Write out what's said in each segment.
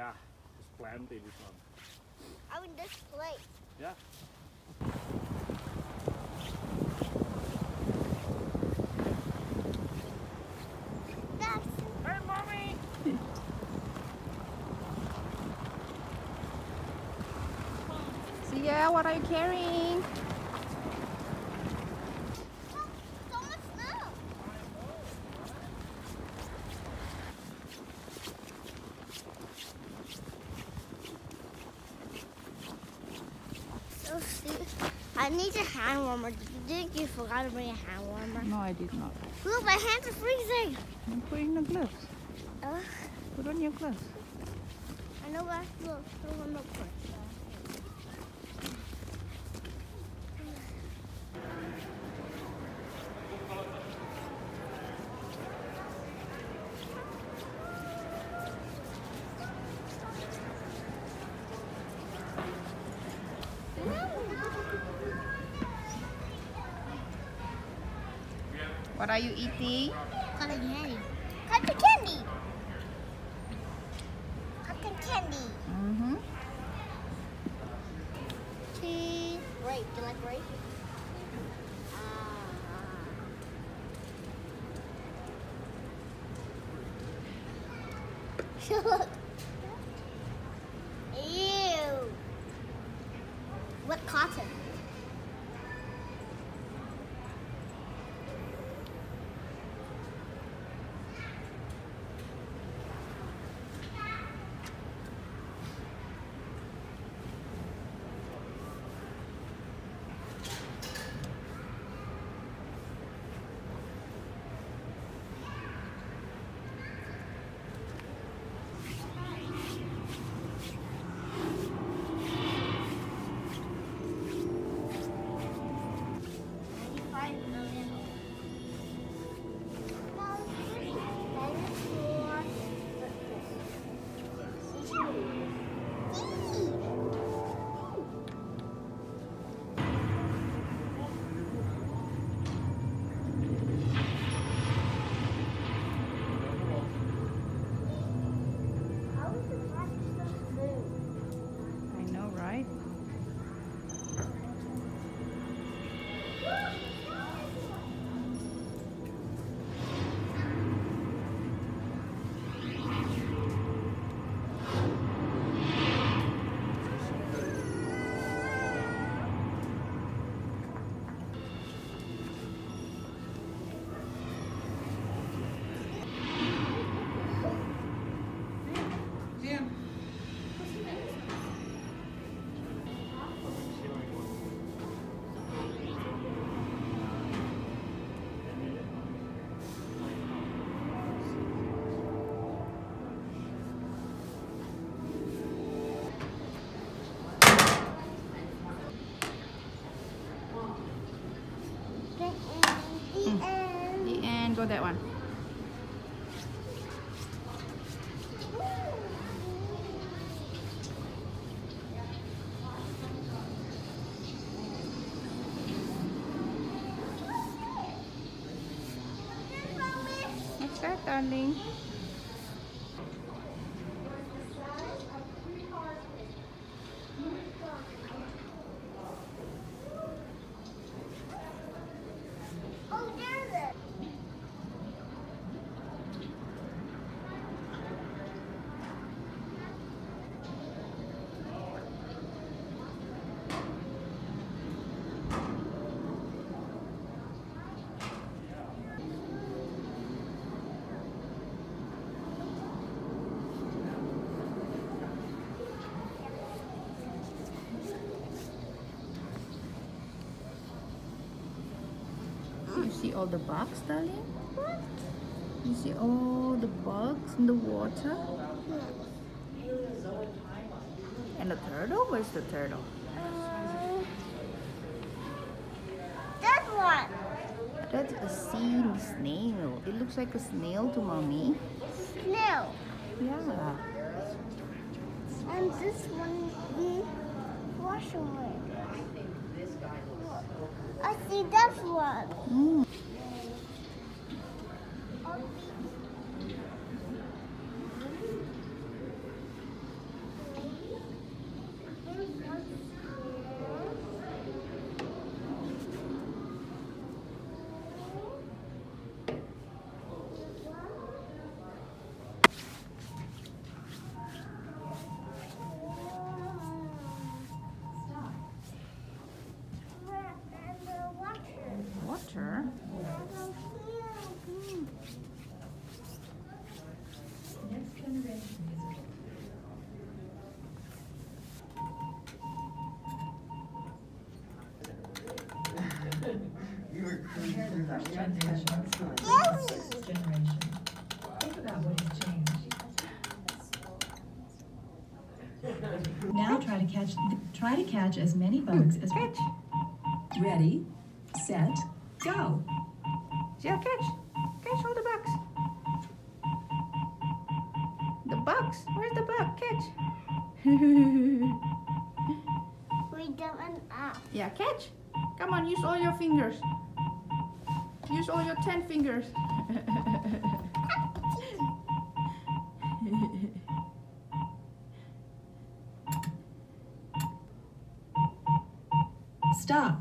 Yeah, there's plenty this one. I mean this place. Yeah. Hey, mommy! Sia, what are you carrying? So much snow. So sweet. I need a hand warmer. Did you forgot to bring a hand warmer? No, I did not. Look, my hands are freezing. I'm putting the gloves. Put on your gloves. I know, but look, look first. What are you eating? Cotton candy. Cotton candy. Cotton candy. Mm-hmm. Cheese. Grape. Do you like grape? Look. Ew. What cotton? I know, right? The end. Go that one. What's that, darling? Oh, there's it. You see all the bugs, darling? What? You see all the bugs in the water? And the turtle? Where's the turtle? That one. That's a sea snail. It looks like a snail to mommy. Snail. Yeah. And this one, wash away. I see that one. Mm. first generation to the sixth generation. Think about what has changed. Now try to catch as many bugs as Catch. Ready, set, go. Yeah, catch. Catch all the bugs. The bugs. Where's the bug? Catch. We don't up. Yeah, catch. Come on, use all your fingers. Use all your 10 fingers. Stop.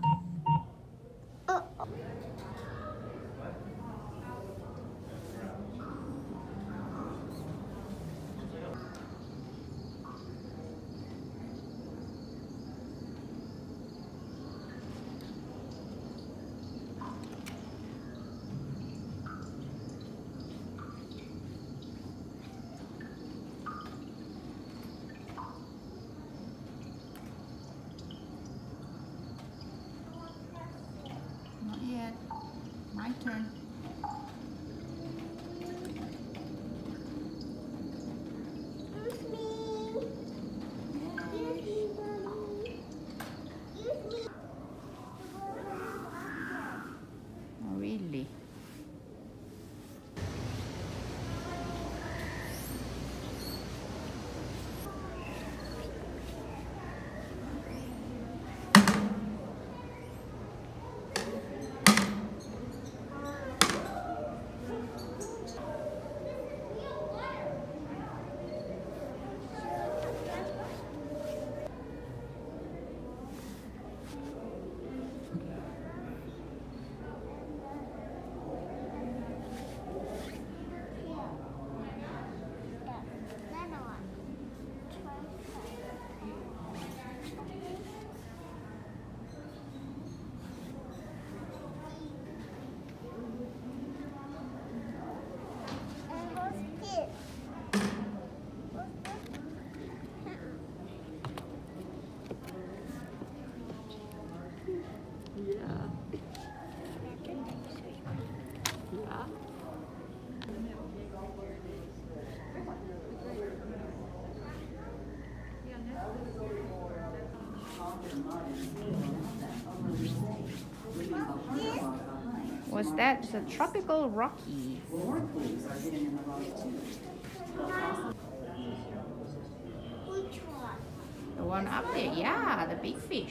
Not yet. My turn. Excuse me. Excuse me, Mommy. Excuse me. Oh, really? What's that? It's a tropical Rocky. Which one? The one up there, yeah, the big fish.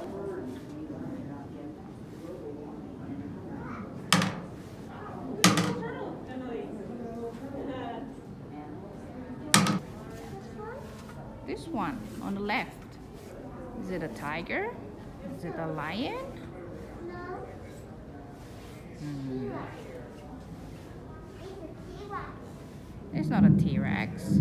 This one on the left. Is it a tiger? Is it a lion? It's not a T-Rex.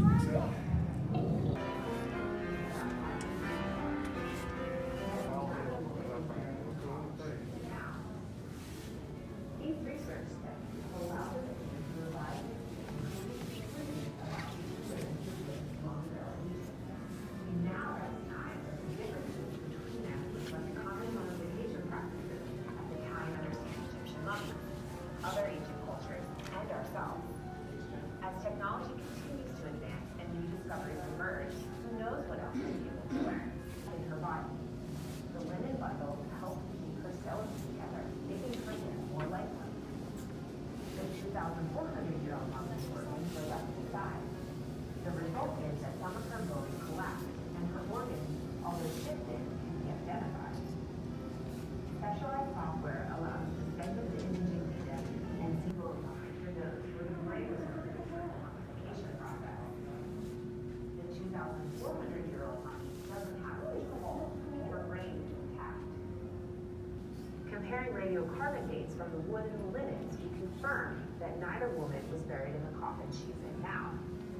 Other ancient cultures, and ourselves. As technology continues to advance and new discoveries emerge, who knows what else we'll be able to learn in her body. The linen bundle helped keep her cells together, making her live more likely. The 2,400-year-old mummy's organs were left inside. The result is that some of her bones collapsed, and her organs, although shifted, can be identified. Specialized software allows us to send them the imaging data and see both behind her nose where the brain was moving through the mummification process. The 2,400-year-old mummy doesn't have a big hole, and her brain is intact. Comparing radiocarbon dates from the wood and the linens, we confirm that neither woman was buried in the coffin she's in now.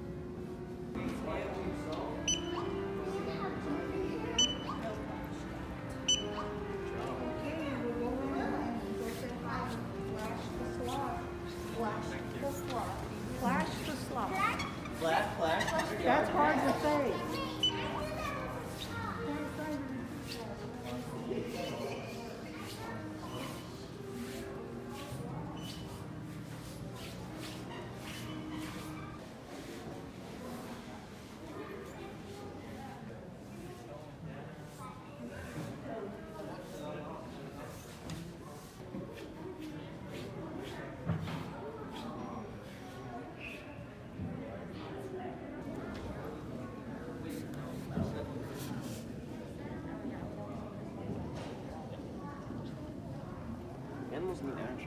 Flash the slot. Flash. That's hard to say. neat, actually.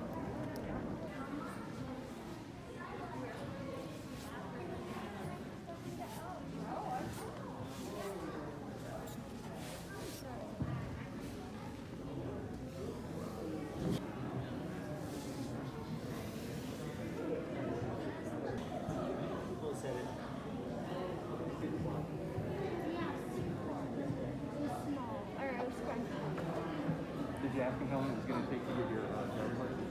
Did you ask him how long it was going to take to get your driver's license?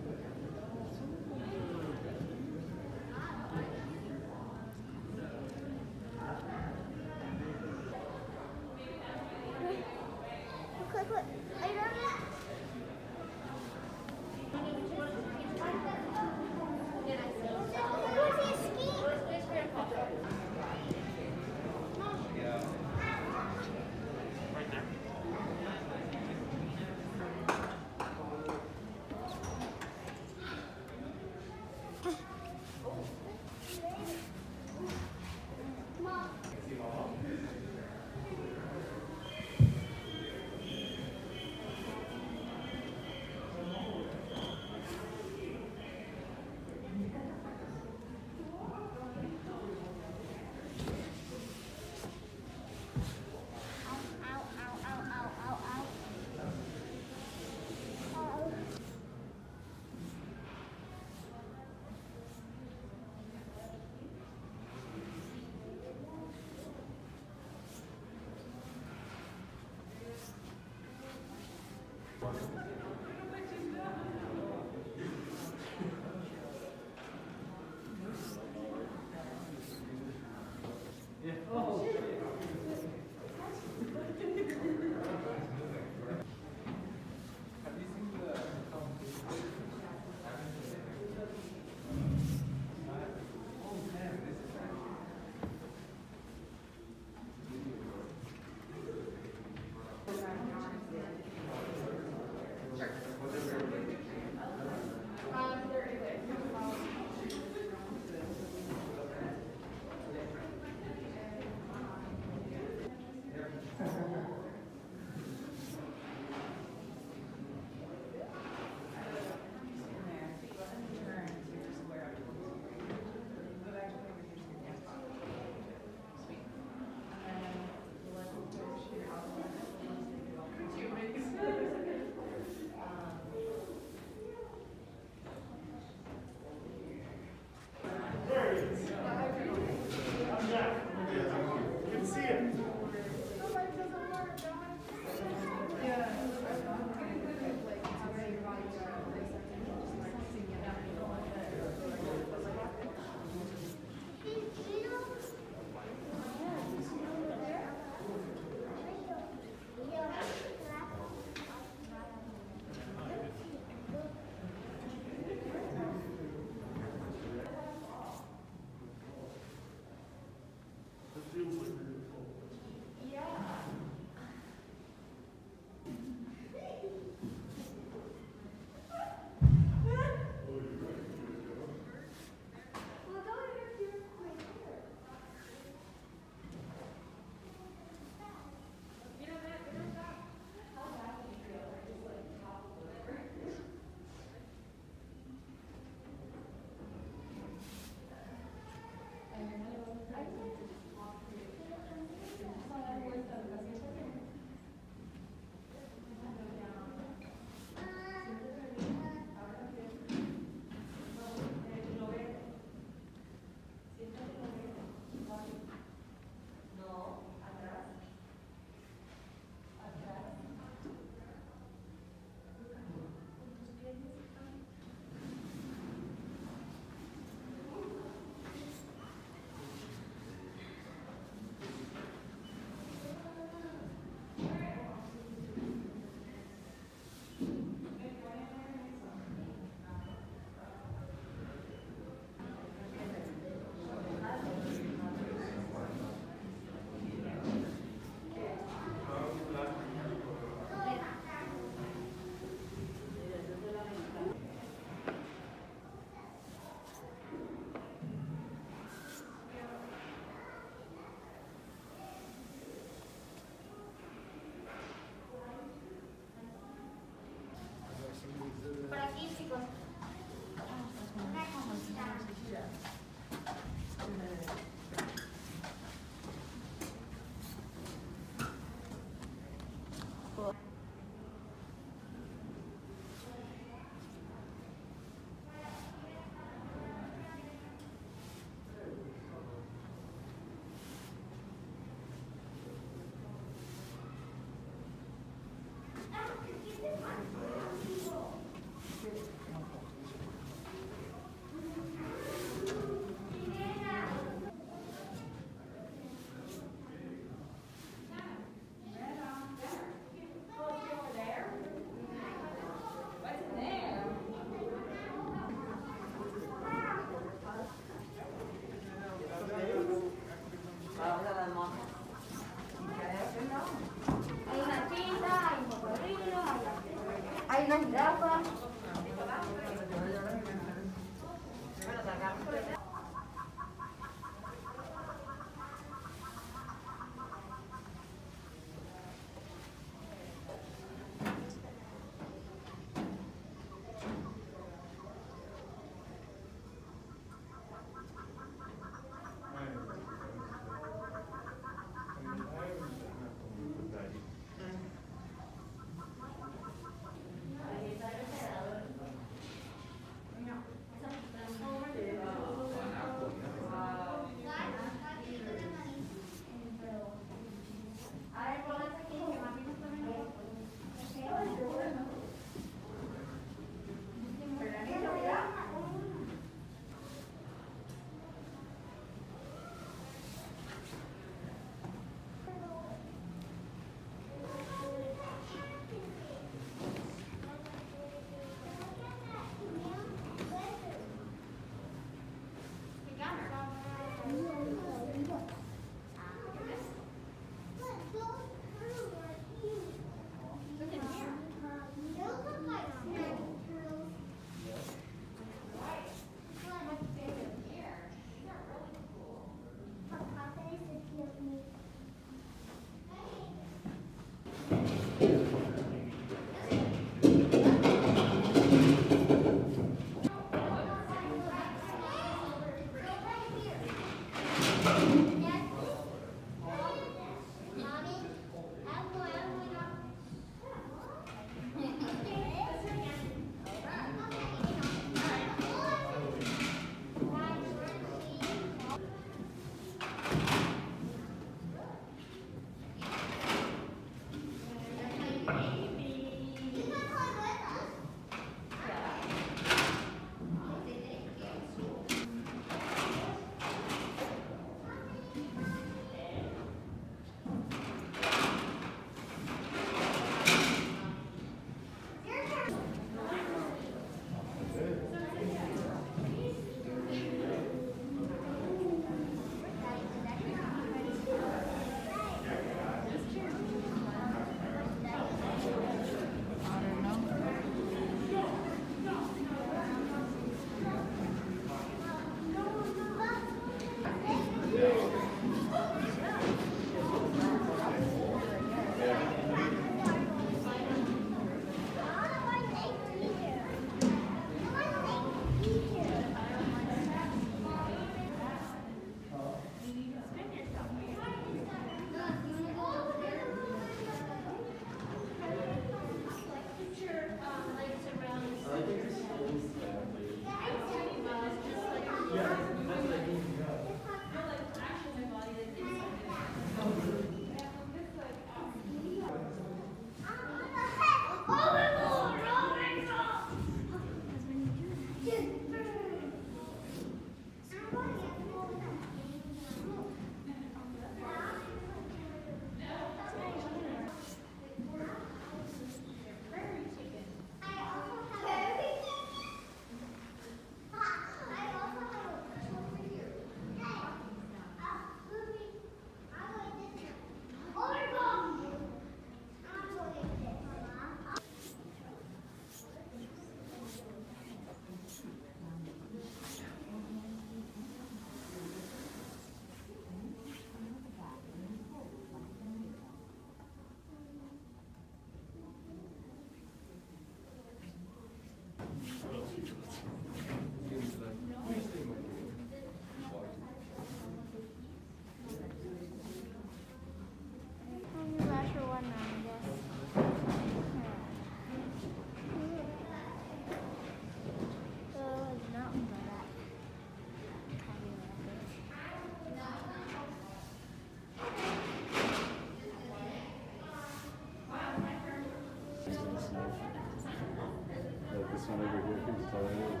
Like this one over here, it's all yours.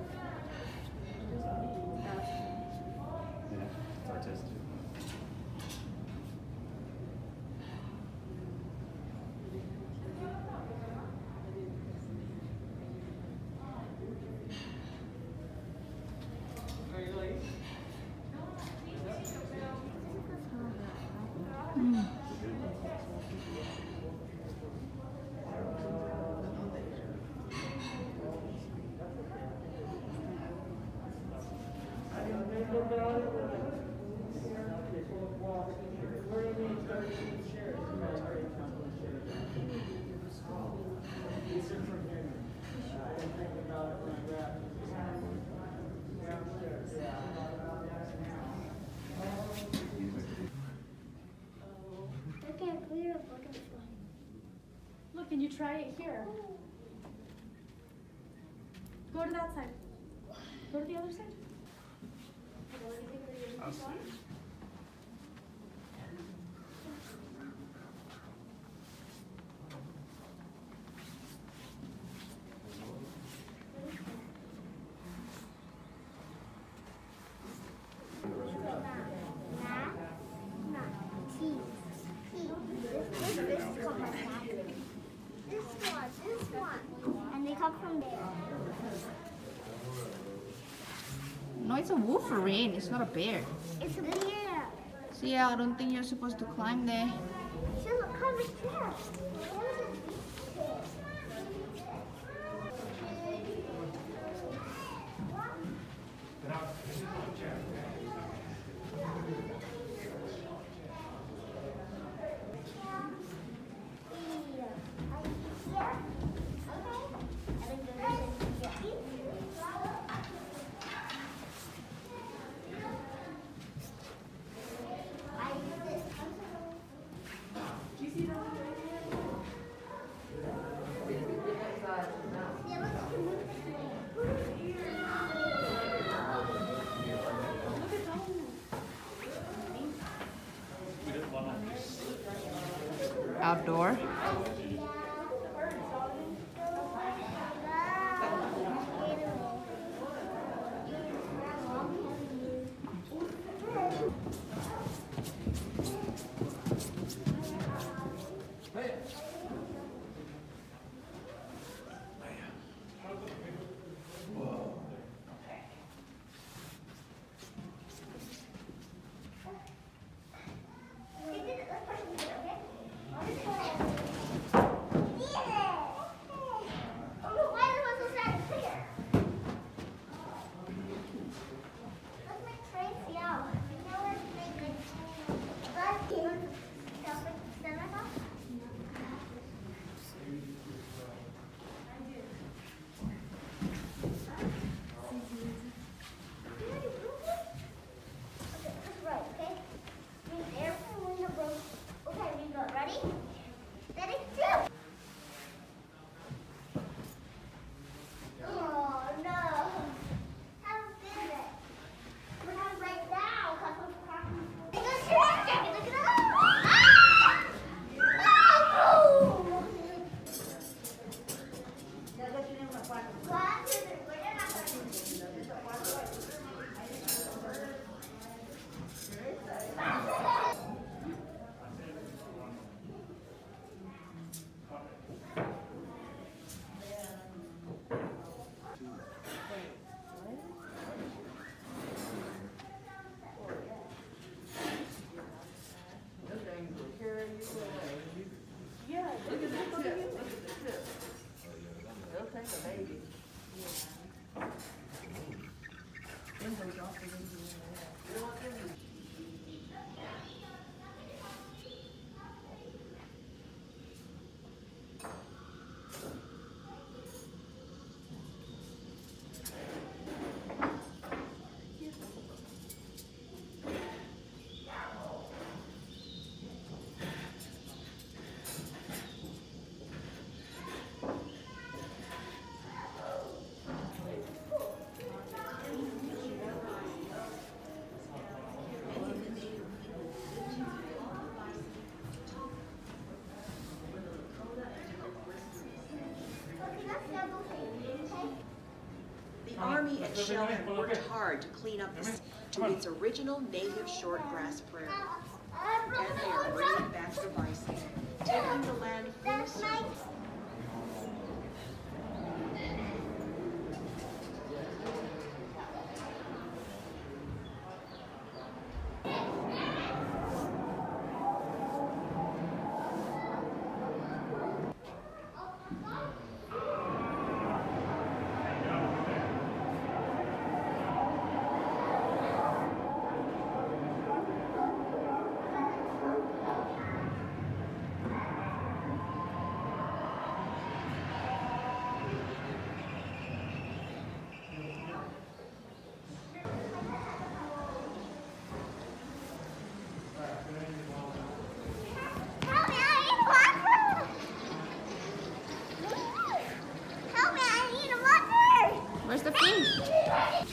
Yeah, it's artistic. Look at clear butterfly. Look, can you try it here? Go to that side. Go to the other side. I'll see. This one. And they come from there. No, it's a wolverine. It's not a bear. It's a bear. So yeah, I don't think you're supposed to climb there. She look come here. outdoor. The Army at Shell had worked hard to clean up this to its original native shortgrass prairie. And they are bringing it back to bison, taking the land full circle. Where's the fish?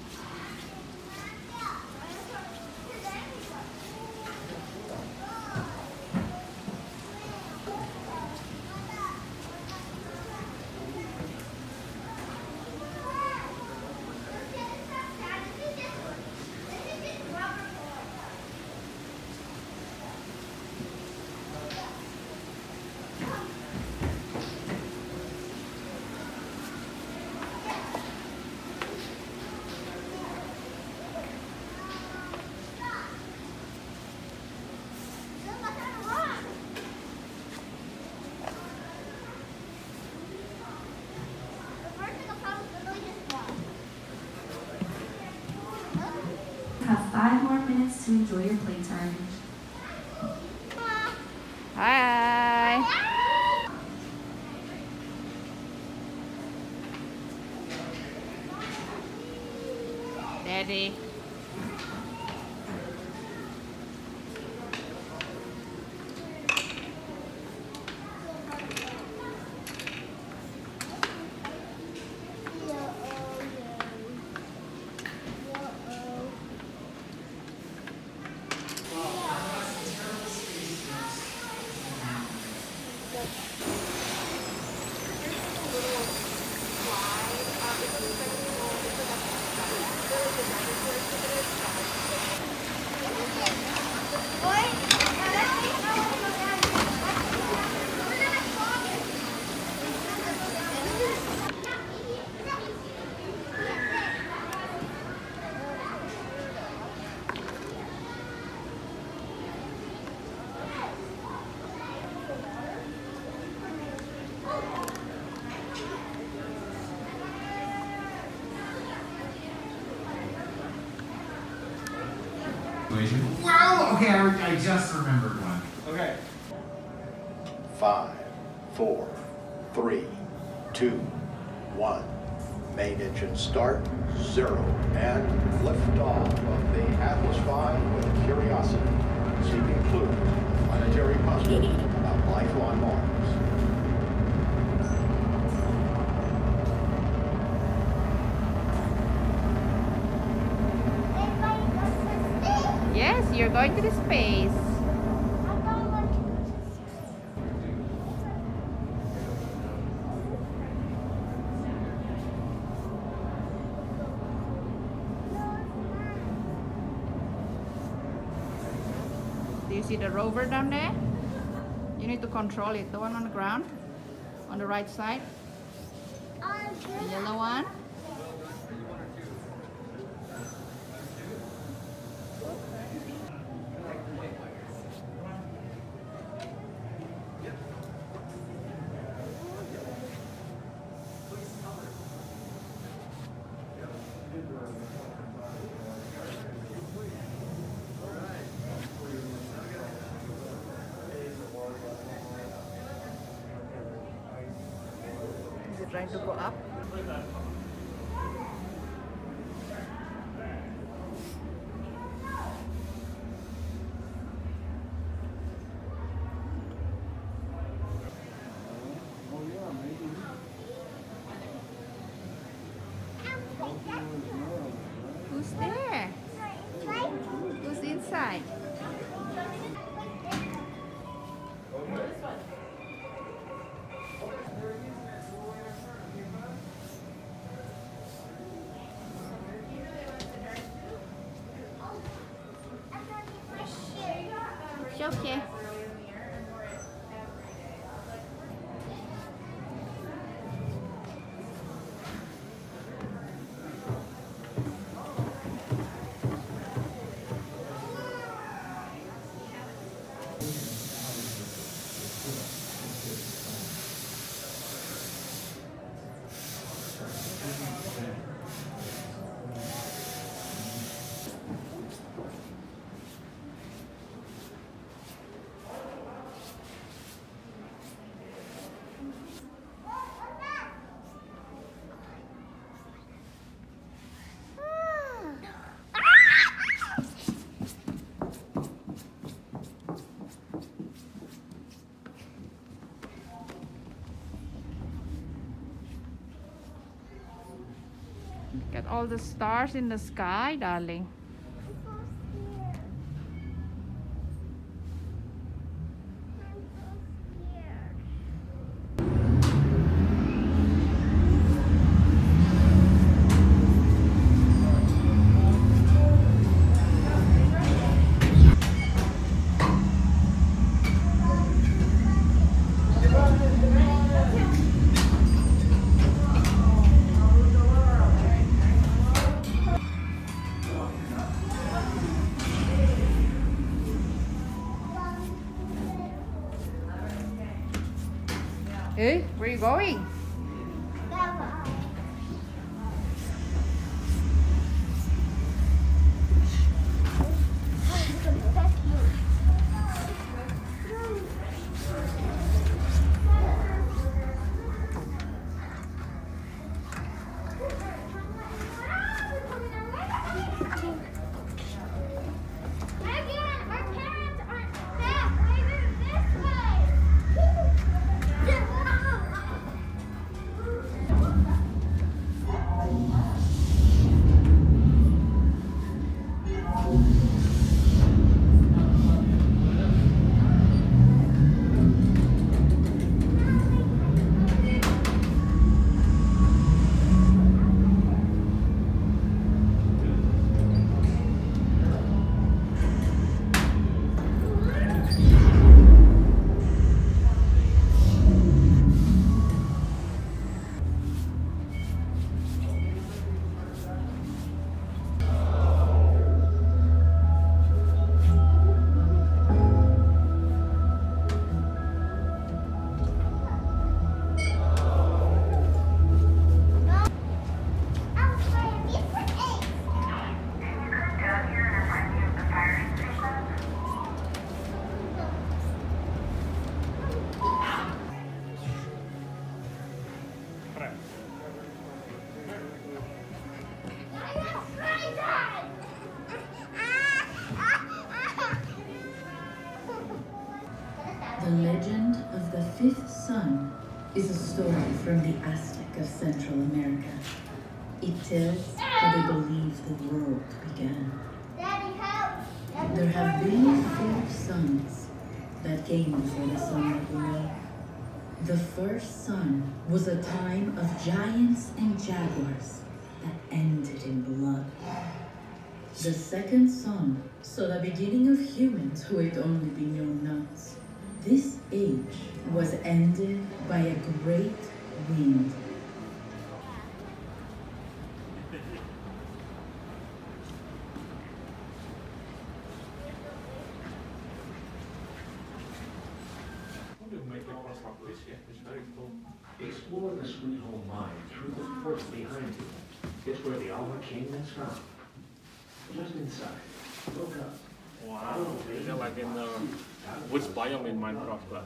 Have 5 more minutes to enjoy your playtime. Hi. Daddy. equation. Wow! Okay, I just remembered one. Okay. 5, 4, 3, 2, 1. Main engine start, 0, and liftoff of the Atlas V with Curiosity, seeking clues, planetary puzzle about life on Mars. Yes, you're going to the space. Do you see the rover down there? You need to control it. The one on the ground, on the right side. The yellow one. Is it trying to go up? Who's there? Who's inside? It's okay. Look at all the stars in the sky, darling. Hey, where are you going? The legend of the fifth sun is a story from the Aztec of Central America. It tells how they believe the world began. There have been 4 suns that came before the sun that we know. The first sun was a time of giants and jaguars that ended in blood. The second sun saw the beginning of humans who had only been young nuts. This age was ended by a great wind. Explore the sweet home mine through the port behind you. It's where the Alma King is found. Just inside. Look up. Wow. They're like in the which biome in Minecraft? But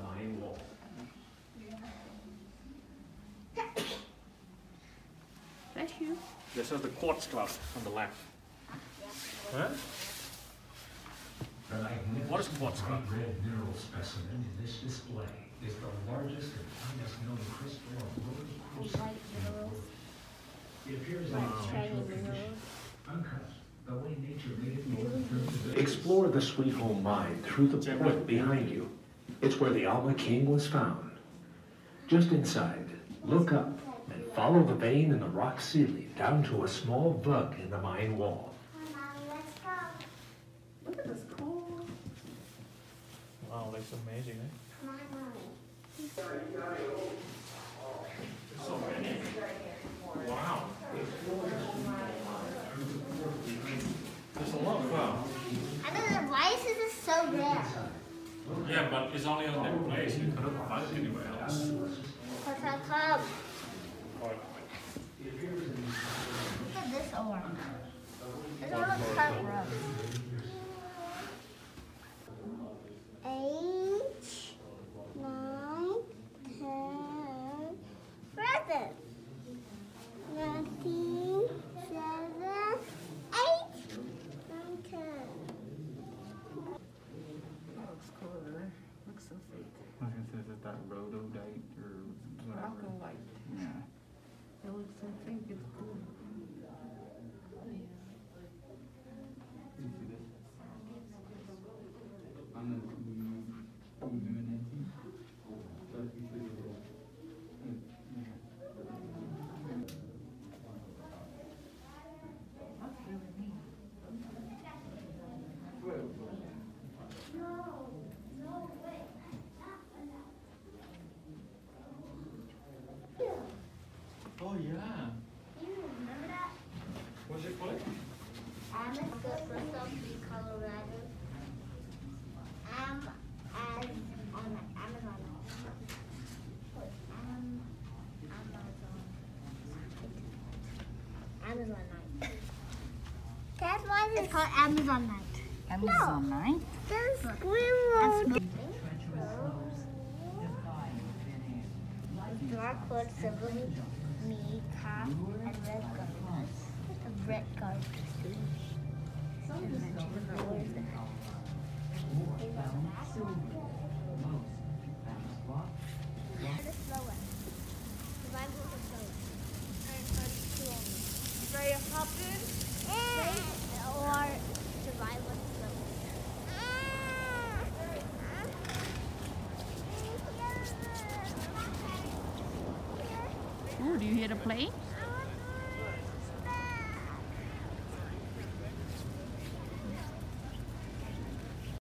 Bless you. this is the quartz cloud on the left. Huh? What is quartz cloud? The red mineral specimen in this display is the largest and finest known crystal of rose quartz in the world. It appears in its natural condition, uncut, the way nature made it. Explore the Sweet Home Mine through the port behind you. It's where the Alma King was found. Just inside, look up and follow the vein in the rock ceiling down to a small bug in the mine wall. Look at this cool. Wow, that's amazing, eh? So many. Wow. There's a lot of I don't know why is this so rare. Yeah, but it's only on that place. You couldn't find it anywhere else. What's that called? Look at this ore. This one looks kind of rough. H, 9, 10, present. 19, 7, 8, 9, 10. That looks cool, right? Looks so fake. I was gonna say, is it that rhododite or whatever? Alkalite. Yeah. It looks so fake, it's cool. Oh yeah. You remember that? What's it called? Colorado. As on Amazon. Amazon night. That's why it's called Amazon night. Amazon night? There's squirrels. Dark wood, silver, me, calf, and red guard. The red guard. Ready to hop in? Or survive with Ooh, do you hear the plane?